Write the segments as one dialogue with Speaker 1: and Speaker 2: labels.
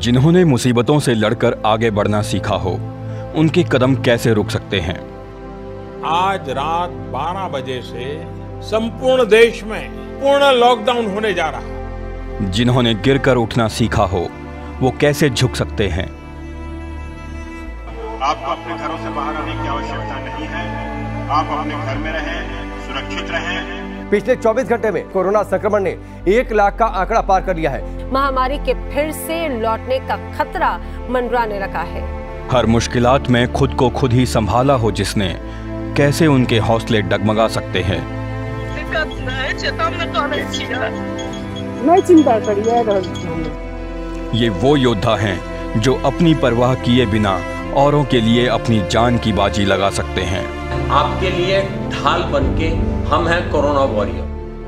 Speaker 1: जिन्होंने मुसीबतों से लड़कर आगे बढ़ना सीखा हो, उनके कदम कैसे रुक सकते हैं।
Speaker 2: आज रात 12 बजे से संपूर्ण देश में पूर्ण लॉकडाउन होने जा रहा है।
Speaker 1: जिन्होंने गिरकर उठना सीखा हो, वो कैसे झुक सकते हैं।
Speaker 3: आपको अपने घरों से बाहर आने की आवश्यकता नहीं है। आप अपने घर में रहें, सुरक्षित रहें।
Speaker 4: पिछले 24 घंटे में कोरोना संक्रमण ने 1 लाख का आंकड़ा पार कर लिया है।
Speaker 5: महामारी के फिर से लौटने का खतरा मंडराने लगा है।
Speaker 1: हर मुश्किलात में खुद को खुद ही संभाला हो जिसने, कैसे उनके हौसले डगमगा सकते हैं। ये वो योद्धा हैं जो अपनी परवाह किए बिना औरों के लिए अपनी जान की बाजी लगा सकते हैं।
Speaker 6: आपके लिए ढाल बनके हम हैं कोरोना वॉरियर।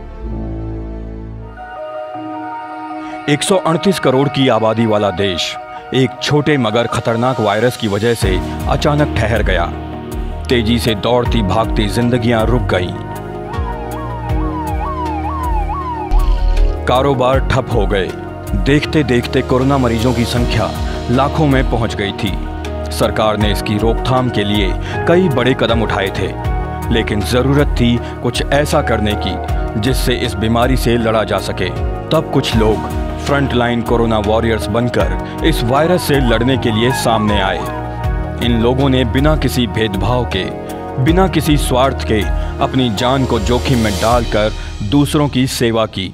Speaker 1: 138 करोड़ की आबादी वाला देश एक छोटे मगर खतरनाक वायरस की वजह से अचानक ठहर गया। तेजी से दौड़ती भागती जिंदगियां रुक गईं। कारोबार ठप हो गए। देखते देखते कोरोना मरीजों की संख्या लाखों में पहुंच गई थी। सरकार ने इसकी रोकथाम के लिए कई बड़े कदम उठाए थे, लेकिन जरूरत थी कुछ ऐसा करने की जिससे इस बीमारी से लड़ा जा सके। तब कुछ लोग फ्रंटलाइन कोरोना वॉरियर्स बनकर इस वायरस से लड़ने के लिए सामने आए। इन लोगों ने बिना किसी भेदभाव के, बिना किसी स्वार्थ के अपनी जान को जोखिम में डालकर दूसरों की सेवा की।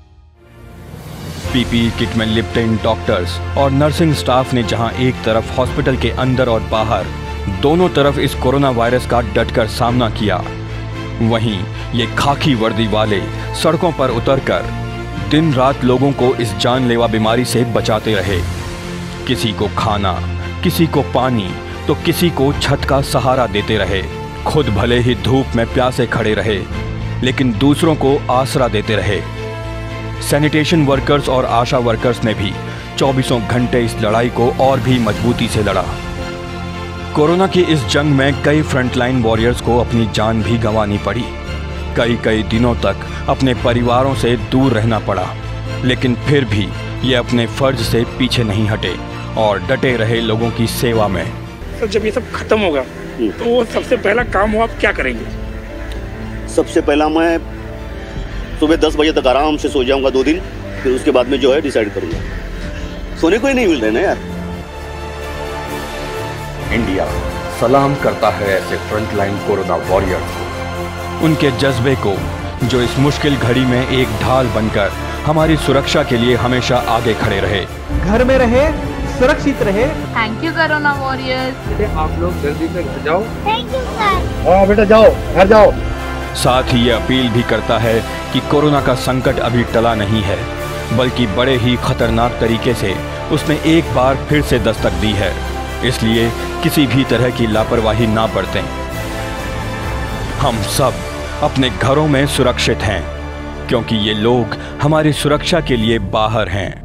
Speaker 1: पीपीई किट में लिपटे इन डॉक्टर्स और नर्सिंग स्टाफ ने जहां एक तरफ हॉस्पिटल के अंदर और बाहर दोनों तरफ इस कोरोना वायरस का डटकर सामना किया, वहीं ये खाकी वर्दी वाले सड़कों पर उतरकर दिन रात लोगों को इस जानलेवा बीमारी से बचाते रहे। किसी को खाना, किसी को पानी, तो किसी को छत का सहारा देते रहे। खुद भले ही धूप में प्यासे खड़े रहे, लेकिन दूसरों को आसरा देते रहे। सैनिटेशन वर्कर्स और आशा वर्कर्स ने भी 24 घंटे इस लड़ाई को और भी मजबूती से लड़ा। कोरोना की इस जंग में कई फ्रंटलाइन वॉरियर्स को अपनी जान भी गंवानी पड़ी। कई दिनों तक अपने परिवारों से दूर रहना पड़ा, लेकिन फिर भी ये अपने फर्ज से पीछे नहीं हटे और डटे रहे लोगों की सेवा में।
Speaker 7: तो जब ये सब खत्म होगा तो सबसे पहला काम हो आप क्या करेंगे?
Speaker 8: सबसे पहला मैं सुबह 10 बजे तक आराम से सो जाऊंगा 2 दिन, फिर उसके बाद में जो है डिसाइड करूंगा। सोने को ही नहीं मिल रहे ना यार।
Speaker 1: इंडिया सलाम करता है ऐसे फ्रंटलाइन कोरोना वॉरियर्स को, उनके जज्बे को, जो इस मुश्किल घड़ी में एक ढाल बनकर हमारी सुरक्षा के लिए हमेशा आगे खड़े रहे।
Speaker 4: घर में रहे, सुरक्षित रहे।
Speaker 9: Thank you corona warriors.
Speaker 4: आप लोग जल्दी से घर जाओ।
Speaker 9: Thank you sir.
Speaker 4: हाँ बेटा जाओ, घर जाओ।
Speaker 1: साथ ही ये अपील भी करता है कि कोरोना का संकट अभी टला नहीं है, बल्कि बड़े ही खतरनाक तरीके से उसने एक बार फिर से दस्तक दी है। इसलिए किसी भी तरह की लापरवाही ना बरतें। हम सब अपने घरों में सुरक्षित हैं, क्योंकि ये लोग हमारी सुरक्षा के लिए बाहर हैं।